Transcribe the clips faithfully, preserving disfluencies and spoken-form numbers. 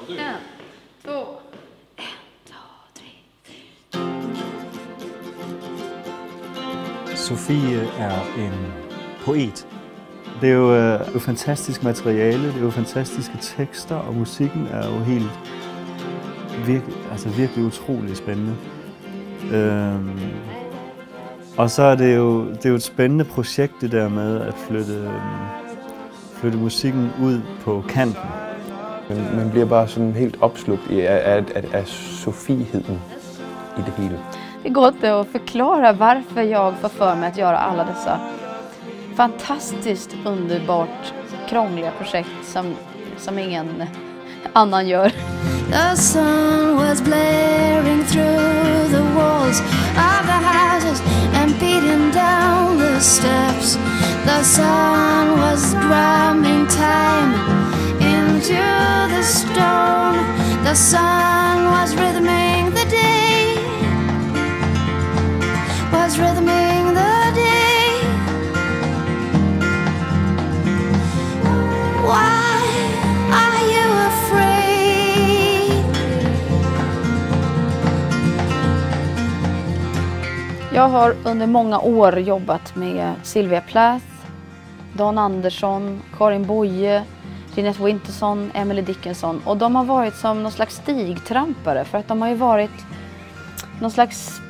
En, två. Sofie er en poet. Det er jo øh, fantastisk materiale, det er jo fantastiske tekster, og musikken er jo helt virkelig, altså virkelig utrolig spændende. Øhm, og så er det jo det er jo et spændende projekt det der med at flytte flytte musikken ud på kanten. Man, man bliver bare sådan helt opslugt i af, af, af Sofieheden i det hele. Det går inte att förklara varför jag får för mig att göra alla dessa fantastiskt underbart krångliga projekt som, som ingen annan gör. The sun was blaring through the walls of the houses and beating down the steps. The sun was drumming time into the stone. The sun was rhythming the day, was rhythming the day. Why are you afraid? Jag har under många år jobbat med Sylvia Plath, Dan Andersson, Karin Boye, Jeanette Winterson, Emily Dickinson. Och de har varit som någon slags stigtrampare för att de har ju varit någon slags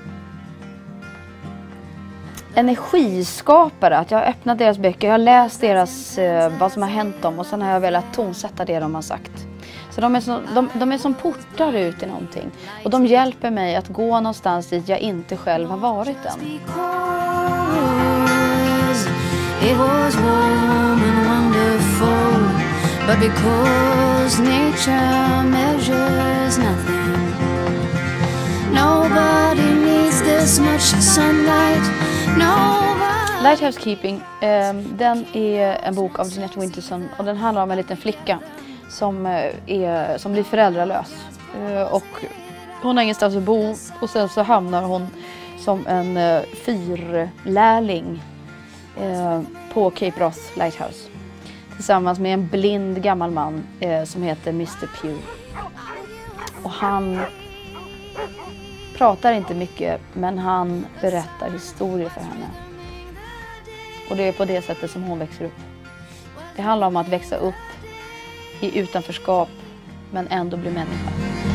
energiskapare. Att jag har öppnat deras böcker, jag har läst deras, eh, vad som har hänt dem och sen har jag velat tonsätta det de har sagt. Så de är, så, de, de är som portar ut i någonting. Och de hjälper mig att gå någonstans dit jag inte själv har varit än. It was warm and wonderful, but because nature measures nothing, nobody needs this much sunlight, nobody... Lighthouse Keeping, eh, den är en bok av Jeanette Winterson och den handlar om en liten flicka som, är, som blir föräldralös. Eh, och hon har ingenstans att bo och sen så hamnar hon som en eh, fyrlärling eh, på Cape Wrath Lighthouse. Tillsammans med en blind gammal man eh, som heter mister Pugh. Och han pratar inte mycket men han berättar historier för henne. Och det är på det sättet som hon växer upp. Det handlar om att växa upp i utanförskap men ändå bli människa.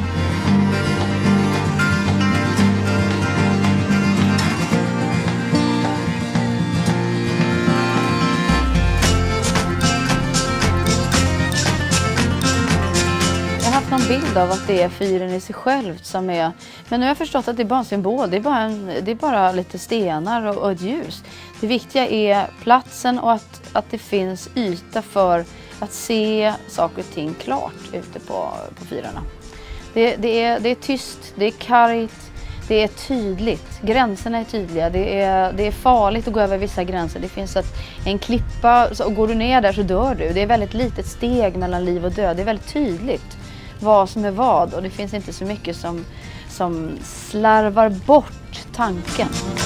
Jag har haft någon bild av att det är fyren i sig själv som är... Men nu har jag förstått att det är bara en symbol. Det är bara, en, det är bara lite stenar och, och ett ljus. Det viktiga är platsen och att, att det finns yta för att se saker och ting klart ute på, på fyrarna. Det, det, är, det är tyst, det är kargt, det är tydligt. Gränserna är tydliga. Det är, det är farligt att gå över vissa gränser. Det finns ett, en klippa och går du ner där så dör du. Det är väldigt litet steg mellan liv och död. Det är väldigt tydligt vad som är vad och det finns inte så mycket som, som slarvar bort tanken.